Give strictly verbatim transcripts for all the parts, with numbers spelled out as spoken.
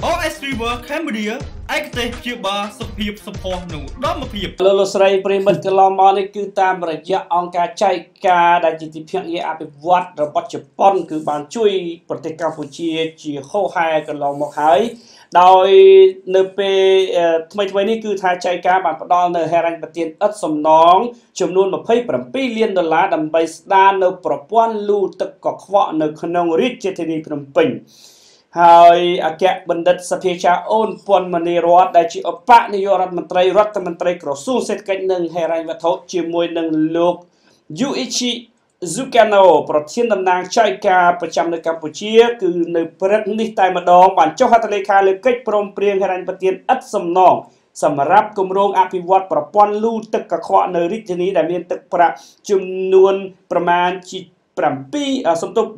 អូ เอส River Cambodia ឯកទេសព្យាបាលសុខភាពសម្ផស្សនិងឧត្តមភាពលោកលោកស្រីប្រិមិត្តកន្លងមកនេះគឺតាមរយៈអង្គការចែកការដែលជាទីភ្នាក់ងារអភិវឌ្ឍរបស់ជប៉ុនគឺបានជួយប្រទេសកម្ពុជាជាហូរហែកន្លងមកហើយដោយនៅពេលថ្មីថ្មីនេះគឺថាចែកការបានផ្ដល់នៅហិរញ្ញប្បទានឥតសំណងចំនួនម្ភៃប្រាំពីរលានដុល្លារដើម្បីស្ដារនៅប្រព័ន្ធលូទឹកកខ្វក់នៅក្នុងរាជធានីភ្នំពេញហើយអគ្គបណ្ឌិតសភាចាអូនពាន់មនីរតដែលជាឧបនាយករដ្ឋមន្ត្រីរដ្ឋមន្ត្រីក្រសួងសេដ្ឋកិច្ចនិងហិរញ្ញវត្ថុជាមួយនឹងលោកយូអ៊ីជីស៊ូកាណូប្រធានតំណាងចៅការប្រចាំនៅកម្ពុជាគឺនៅព្រឹកនេះតែម្ដងបានចុះហត្ថលេខាលើកិច្ចព្រមព្រៀងហិរញ្ញប្បទានឥតសំណងសម្រាប់គម្រោងអភិវឌ្ឍប្រព័ន្ធលូទឹកកខ្វក់នៅរាជធានីដែលមានទឹកប្រាក់ចំនួនប្រមាណជា7សំទុក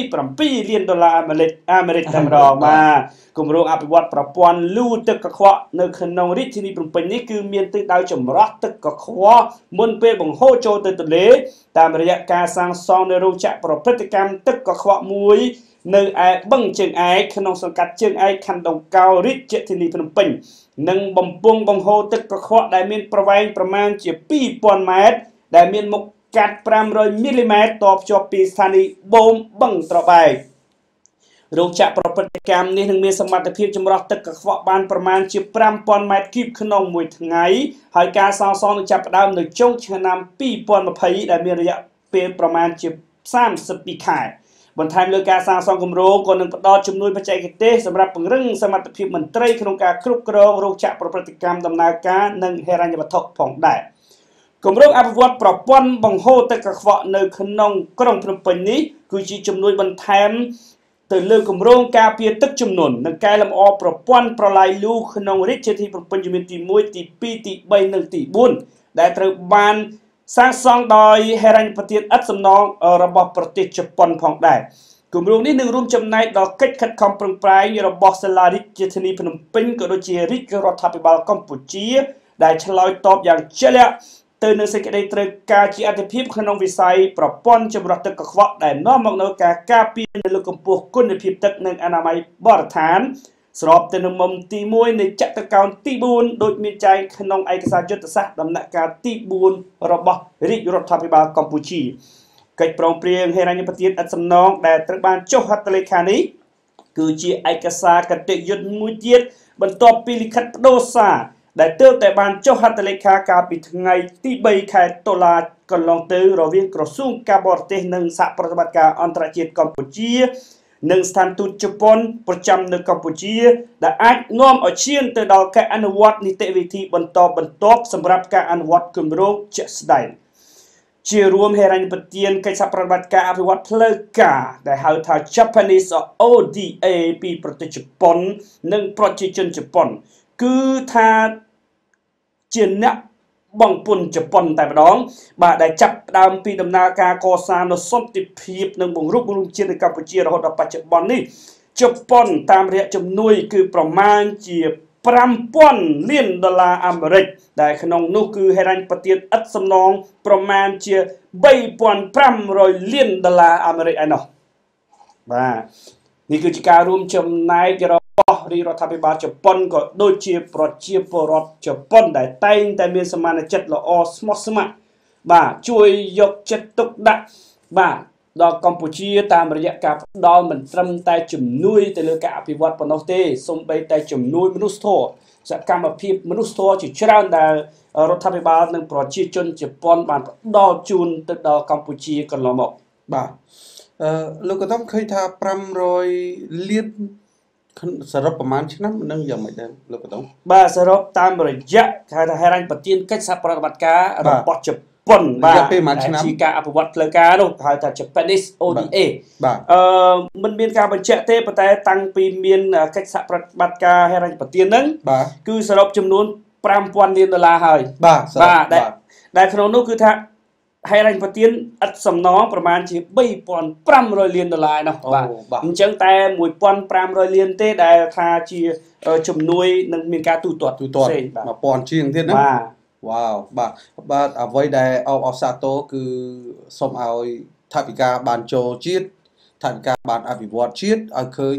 27លានដុល្លារអាមេរិកអាមេរិកតែម្ដងបាទគម្រោងអភិវឌ្ឍប្រព័ន្ធលូទឹកកខ្វក់នៅក្នុងរាជធានីភ្នំពេញនេះគឺមានទិសដៅចម្រោះទឹកកខ្វក់មុនពេលបង្ហូរចូលទៅទន្លេតាមរយៈការសាងសង់នៅរោងចក្រប្រព្រឹត្តកម្មទឹកកខ្វក់មួយនៅឯបឹងជើងឯកក្នុងសង្កាត់ជើងឯកខណ្ឌដង្កោរាជធានីភ្នំពេញនិងបំពង់បង្ហូរទឹកកខ្វក់ដែលមានប្រវែងប្រមាណជាពីរពាន់ម៉ែត្រដែលមានមុខកាត់ប្រាំរយមីលីម៉ែត្រតភ្ជាប់ពីស្ថានីយ៍បូមបឹងត្របែករោងចក្រប្រព្រឹត្តកម្មនេះនឹងមានសមត្ថភាពចម្រោះទឹកកខ្វក់បានប្រមាណជាប្រាំពាន់ម៉ែត្រគូបក្នុងមួយថ្ងៃហើយការសាងសង់នឹងចាប់ផ្ដើមនៅចុងឆ្នាំពីរពាន់ម្ភៃដែលមានរយៈពេលប្រមាណជាសាមសិបពីរខែបន្ថែមលើការសាងសង់គម្រោងក៏នឹងផ្ដល់ជំនួយបច្ចេកទេសសម្រាប់ពង្រឹងសមត្ថភាពមន្ត្រីក្នុងការគ្រប់គ្រងរោងចក្រប្រព្រឹត្តកម្មដំណើរការនិងហិរញ្ញវត្ថុផងដែរគម្រោងអភិវឌ្ឍប្រព័ន្ធបង្ហូរទឹកកខ្វក់នៅក្នុងក្រុងភ្នំពេញនេះគឺជាជំនួយបន្ថែមទៅលើគម្រោងការពារទឹកជំនន់និងកែលម្អប្រព័ន្ធប្រឡាយលូក្នុងរាជធានីភ្នំពេញជំនាន់ទីមួយទីពីរទីបីនិងទីបួនដែលត្រូវបានសាងសង់ដោយហិរញ្ញប្បទានឥតសំណងរបស់ប្រទេសជប៉ុនផងដែរគម្រោងនេះនឹងរួមចំណែកដល់កិច្ចខិតខំប្រឹងប្រែងរបស់សាលារាជធានីភ្នំពេញក៏ដូចជារាជរដ្ឋាភិបាលកម្ពុជាដែលឆ្លើយតបយ៉ាងជាក់លាក់ទៅនឹងសេចក្តីត្រូវការជាអតិភិបក្នុងវិស័យប្រព័ន្ធចម្រោះទឹកកខ្វក់ដែលនាំមកនូវការការពារនៅលើកម្ពស់គុណភាពទឹកនិងអនាម័យបរិស្ថានស្របទៅនឹងមុំទីមួយនៃចតុកោណទីបួនដោយមានចែងក្នុងឯកសារយុទ្ធសាស្ត្រដំណាក់កាលទីបួនរបស់រាជរដ្ឋាភិបាលកម្ពុជាកិច្ចព្រមព្រៀងហិរញ្ញប្បទានឥតសំណងដែលត្រូវបានចុះហត្ថលេខានេះគឺជាឯកសារគតិយុត្តមួយទៀតបន្ទាប់ពីលិខិតបដូរសារដែលទើបតែបានចុះហត្ថលេខាកាលពីថ្ងៃទីបីខែតុលាកន្លងទៅរវាងក្រសួងការបរទេសនិងសហប្រតិបត្តិការអន្តរជាតិកម្ពុជានិងស្ថានទូតជប៉ុនប្រចាំនៅកម្ពុជាដែលអាចនាំឲ្យឈានទៅដល់ការអនុវត្តនីតិវិធីបន្តបន្ទាប់សម្រាប់ការអនុវត្តគម្រោងជាក់ស្ដែងជារួមហិរញ្ញប្បទានកិច្ចសហប្រតិបត្តិការអភិវឌ្ឍផ្លូវការដែលហៅថា Japanese អូ ឌី เอ ពីប្រទេសជប៉ុននិងប្រជាជនជប៉ុនគឺថាជាអ្នកបងពុនជប៉ុនតែម្ដងបាទដែលចាប់ផ្ដើមពីដំណើរការកសាងនូវសន្តិភាពនិងបង្រួបបង្រួមជាតិនៅកម្ពុជារហូតដល់បច្ចុប្បន្ននេះជប៉ុនតាមរយៈជំនួយគឺប្រមាណជាប្រាំពាន់លានដុល្លារអាមេរិកដែលក្នុងនោះគឺហិរញ្ញប្បទានឥតសំណងប្រមាណជាបីពាន់ប្រាំរយលានដុល្លារអាមេរិកឯណោះបាទនេះគឺជាការរួមចំណែករបស់រាជរដ្ឋាភិបាលជប៉ុនក៏ដូចជាប្រជាពលរដ្ឋជប៉ុនដែលតែងតែមានសមានចិត្តល្អស្មោះស្ម័គ្របាទជួយយកចិត្តទុកដាក់បាទដល់កម្ពុជាតាមរយៈការផ្ដល់មិនត្រឹមតែជំនួយទៅលើការអភិវឌ្ឍប៉ុណ្ណោះទេសូម្បីតែជំនួយមនុស្សធម៌សកម្មភាពមនុស្សធម៌ជាច្រើនដែលរដ្ឋាភិបាលនិងប្រជាជនជប៉ុនបានផ្ដល់ជូនទៅដល់កម្ពុជាកន្លងមកបាទអឺលោកក៏ต้องឃើញថាប្រាំរយលានសរុបប្រហែលឆ្នាំនឹងយ៉ាងម៉េចដែរលោកក៏ต้องបាទសរុបតាមរយៈគេហៅថាហិរញ្ញប្បទានកិច្ចសហប្រតិបត្តិការរបស់ជប៉ុនបាទពេលមួយឆ្នាំជាការអភិវឌ្ឍផ្លូវការនោះហៅថា Japanese អូ ឌី เอបាទអឺមិនមានការបញ្ជាក់ទេប៉ុន្តែតាំងពីមានកិច្ចសហប្រតិបត្តិការហិរញ្ញប្បទានហ្នឹងគឺសរុបចំនួនប្រាំពាន់លានដុល្លារហើយបាទបាទដែលក្នុងនោះគឺថាហិរញ្ញប្បទានឥតសំណងប្រមាណជាបីពាន់ប្រាំរយលានដុល្លារនោះបាទអញ្ចឹងតែមួយពាន់ប្រាំរយលានទេដែលថាជាជំនួយនឹងមានការទូទាត់ទូទាត់មួយពាន់ជាងទៀតណាបាទវ៉ាវបាទបាទអ្វីដែលអបអរសាទរគឺសូមឲ្យថវិកាបានចូលជាតិថវិកាបានអភិវឌ្ឍជាតិឲ្យឃើញ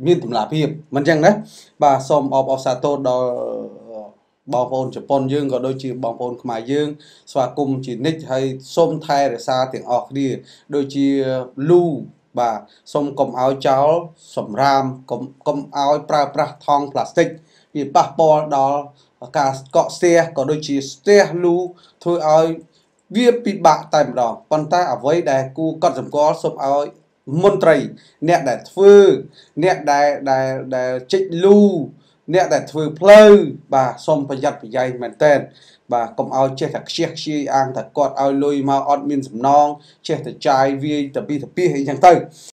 មានតម្លាភាពមិនចឹងណាបាទសូមអបអរសាទរដល់បងប្អូនជប៉ុនយើងក៏ដូចជាបងប្អូនខ្មែរយើងស្វាគមន៍ជានិច្ចហើយសូមថែរក្សាទាំងអស់គ្នាដូចជាលូបាទសូមកុំឲ្យចោលសម្រាមកុំកុំឲ្យប្រើប្រាស់ថង់ប្លាស្ទិកវាប៉ះពាល់ដល់ការកកស្ទះក៏ដូចជាស្ទះលូធ្វើឲ្យវាពិបាកតែម្ដងប៉ុន្តែអ្វីដែលគូកត់សម្គាល់សូមឲ្យមន្ត្រីអ្នកដែលធ្វើអ្នកដែលដែលដែលជិះលូអ្នកដែលធ្វើផ្លូវបាទសូមប្រយ័ត្នប្រយែងមែនតើបាទកុំឲ្យចេះតែខ្ជិះខ្ជាយអាងតែគាត់ឲ្យលុយមកអត់មានសំណងចេះតែចាយវាយទៅពីទៅពីអីចឹងទៅ